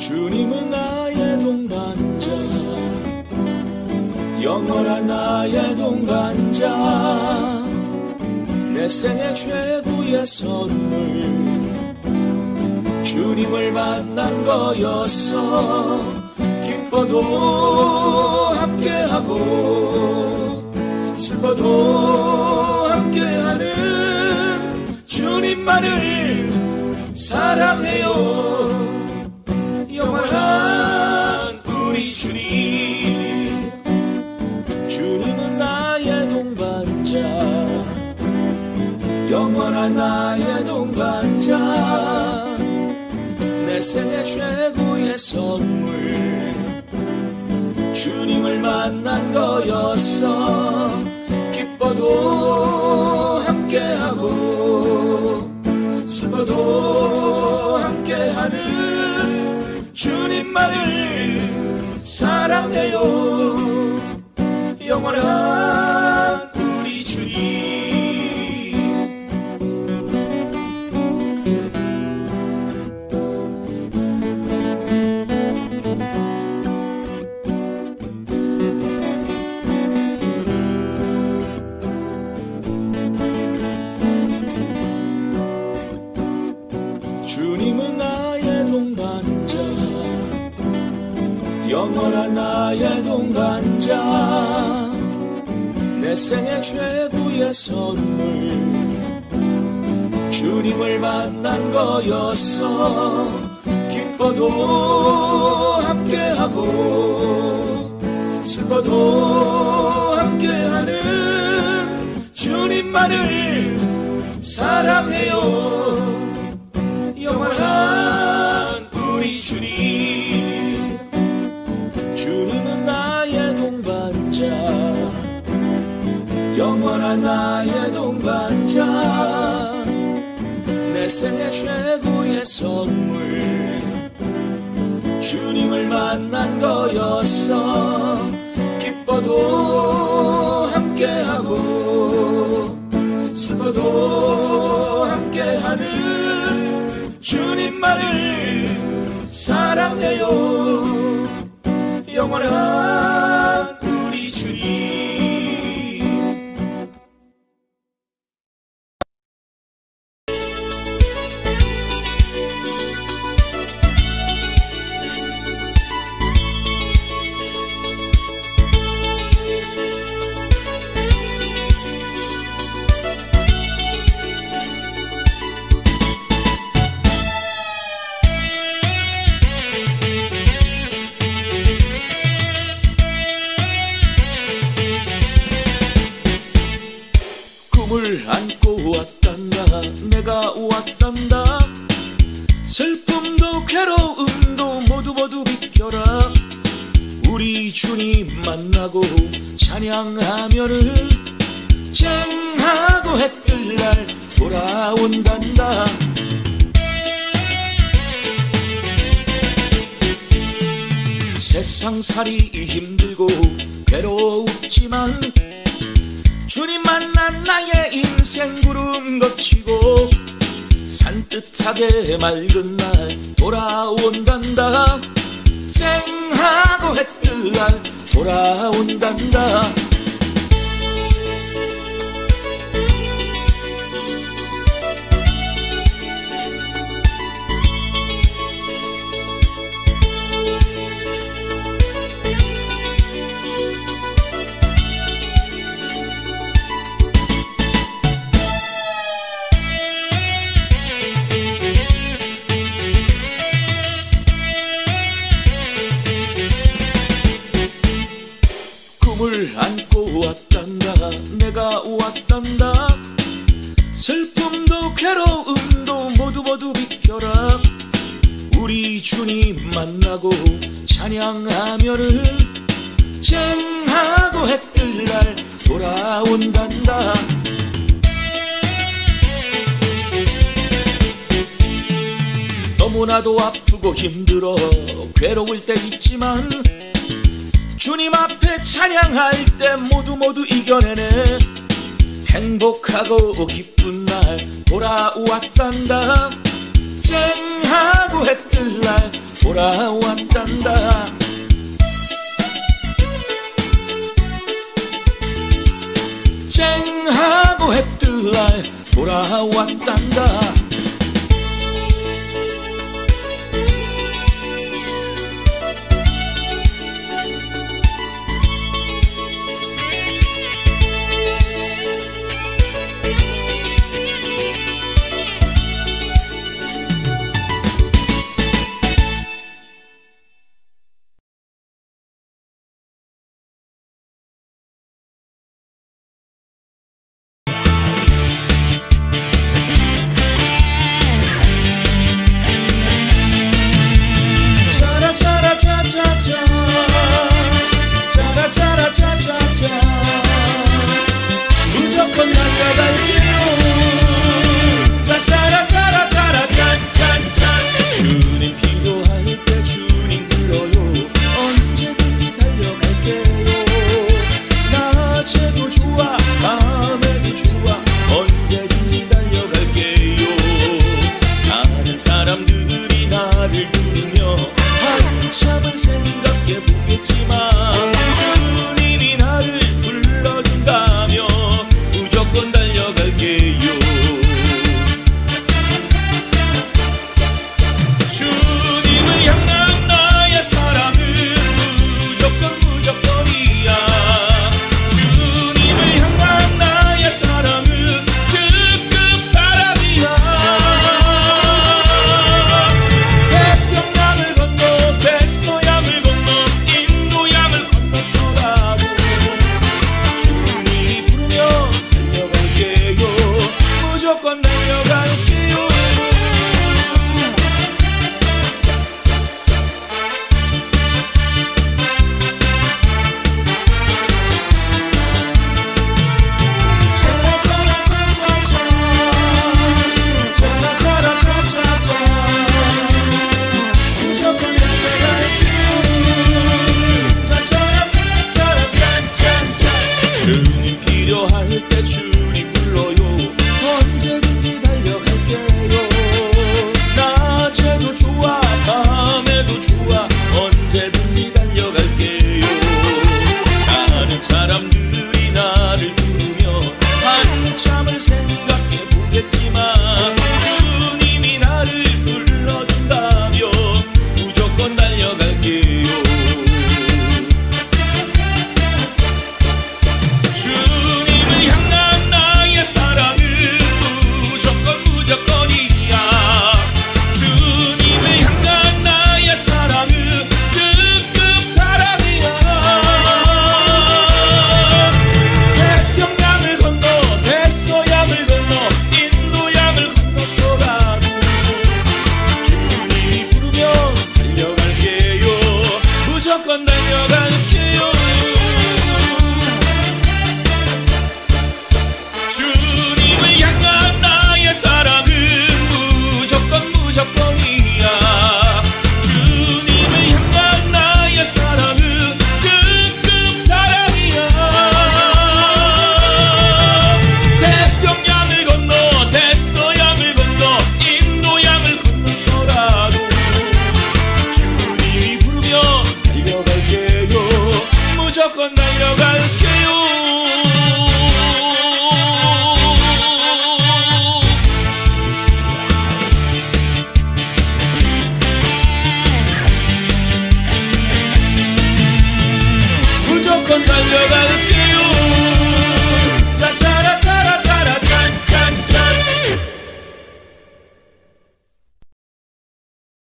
주님은 나의 동반자, 영원한 나의 동반자, 내 생애 최고의 선물, 주님을 만난 거였어. 기뻐도 함께하고 슬퍼도 함께하는 주님만을 사랑해요. 영원한 우리 주님, 주님은 나의 동반자, 영원한 나의 동반자, 내 생애 최고의 선물, 주님을 만난 거였어. 기뻐도 함께하고 슬퍼도 함께하는 주님만을 사랑해요. 영원한 우리 주님. 주님은 나의 동반자, 영원한 나의 동반자, 내 생애 최고의 선물, 주님을 만난 거였어. 기뻐도 함께하고 슬퍼도 함께하는 주님만을 사랑해요. 영원한 우리 주님, 주님은 나의 동반자, 영원한 나의 동반자, 내 생애 최고의 선물, 주님을 만난 거였어. 기뻐도 함께하고 슬퍼도 함께하는 주님만을 사랑해요. 영원한 우리 주님. 꿈을 안고 왔단다, 내가 왔단다. 슬픔도 괴로움도 모두 비켜라. 우리 주님 만나고 찬양하면은 쨍하고 해뜰 날 돌아온단다. 세상살이 힘들고 괴롭지만 주님 만난 나의 인생 구름 거치고 산뜻하게 맑은 날 돌아온단다. 쨍하고 해뜰 날 돌아온단다. 꿈을 안고 왔단다, 내가 왔단다. 슬픔도 괴로움도 모두 비켜라. 우리 주님 만나고 찬양하면은 쨍하고 해뜰 날 돌아온단다. 너무나도 아프고 힘들어 괴로울 때 있지만 주님 앞에 찬양할 때 모두 이겨내네. 행복하고 기쁜 날 돌아왔단다. 쨍하고 해뜰 날 돌아왔단다. 쨍하고 해뜰날 돌아왔단다. 무조건 달려갈게요. 짜짜라짜라짜라짠짠짠. 주님 필요할 때 주님 불러요. 언제든지 달려갈게요. 낮에도 좋아 밤에도 좋아 언제든지 달려갈게요. 다른 사람들이 나를 부르며 한참을 생각해보겠지만 주님이 나를 불러준다며 무조건 달려갈게요. 주님을 향한 나의 사랑은 무조건이야. 주님을 향한 나의 사랑은 특급 사랑이야. 태평양을 건너 백서양을 건너 인도양을 건너서라도 주님이 부르며 달려갈게요. 무조건 달려갈게요. 주님 필요할 때 주님 불러요. 언제든지 달려갈게요. 낮에도 좋아 밤에도 좋아 언제든지 달려갈게요. 다른 사람들이 나를 부르며 한참을 생각해보겠지만 주님이 나를 불러준다며 무조건 달려갈게요. 주님을 향한 나의 사랑은 무조건이야. 주님을 향한 나의 사랑은 특급 사랑이야. 태평양을 건너 백서양을 건너 인도양을 건너서라도 주님이 부르며 달려갈게요. 무조건 달려갈게요. 주님을 향한 나의 사랑은 무조건이야. 주님을 향한 나의 사랑은 특급 사랑이야. 태평양을 건너 백서양을 건너 인도양을 건너서라도 주님이 부르며 달려갈게요. 무조건 달려갈게요. 무조건 달려갈게요.